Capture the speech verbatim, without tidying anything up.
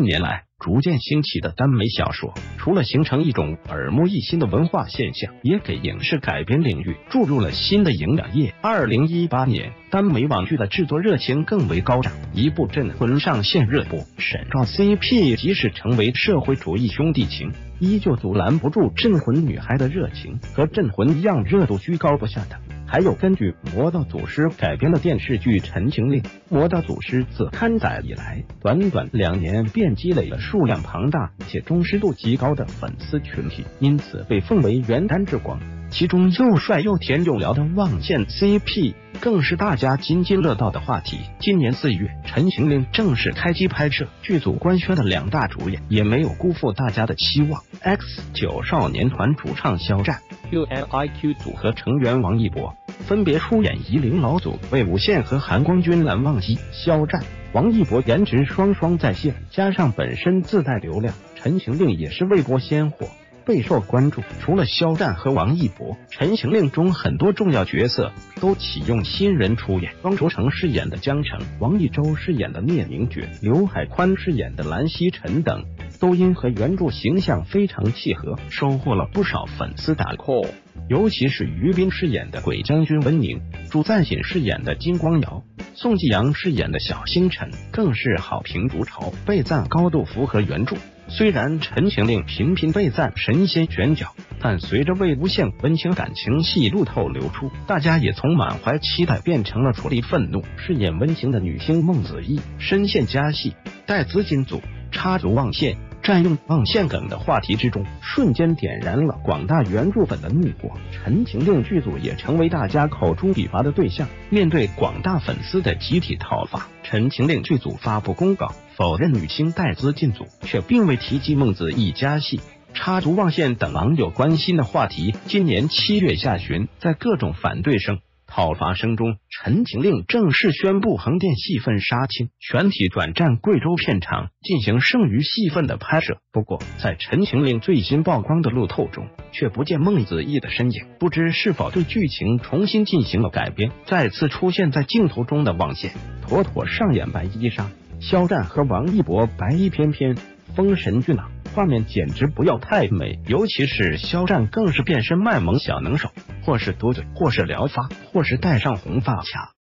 年来逐渐兴起的耽美小说，除了形成一种耳目一新的文化现象，也给影视改编领域注入了新的营养液。二零一八年，耽美网剧的制作热情更为高涨，一部《镇魂》上线热播，沈赵 C P 即使成为社会主义兄弟情，依旧阻拦不住《镇魂》女孩的热情。和《镇魂》一样热度居高不下的，还有根据《魔道祖师》改编的电视剧《陈情令》。《魔道祖师》自刊载以来，短短两年便积累了数量庞大且忠实度极高的粉丝群体，因此被奉为原单之光。其中又帅又甜又撩的望线 C P 更是大家津津乐道的话题。今年四月，《陈情令》正式开机拍摄，剧组官宣的两大主演也没有辜负大家的期望。X 九少年团主唱肖战、Q L I Q 组合成员王一博分别出演夷陵老祖、魏无羡和韩光君、蓝忘机。肖战、王一博颜值双双在线，加上本身自带流量，《陈情令》也是未播先火，备受关注。除了肖战和王一博，《陈情令》中很多重要角色都启用新人出演，庄卓成饰演的江澄，王一舟饰演的聂明珏，刘海宽饰演的蓝曦臣等，都因和原著形象非常契合，收获了不少粉丝打 call。尤其是于斌饰演的鬼将军温宁，朱赞锦饰演的金光瑶，宋继阳饰演的小星辰，更是好评如潮，被赞高度符合原著。虽然《陈情令》频频被赞神仙选角，但随着魏无羡温情感情戏路透流出，大家也从满怀期待变成了处理愤怒。饰演温情的女星孟子义深陷加戏，带资金组插足望线，占用望线梗的话题之中，瞬间点燃了广大原著粉的怒火。《陈情令》剧组也成为大家口诛笔伐的对象。面对广大粉丝的集体讨伐，《陈情令》剧组发布公告，否认女星带资进组，却并未提及孟子义加戏、插足望线等网友关心的话题。今年七月下旬，在各种反对声、讨伐声中，《陈情令》正式宣布横店戏份杀青，全体转战贵州片场进行剩余戏份的拍摄。不过，在《陈情令》最新曝光的路透中，却不见孟子义的身影，不知是否对剧情重新进行了改编。再次出现在镜头中的望线，妥妥上演白衣纱。肖战和王一博白衣翩翩，风神俊朗，画面简直不要太美。尤其是肖战更是变身卖萌小能手，或是嘟嘴，或是撩发，或是戴上红发卡，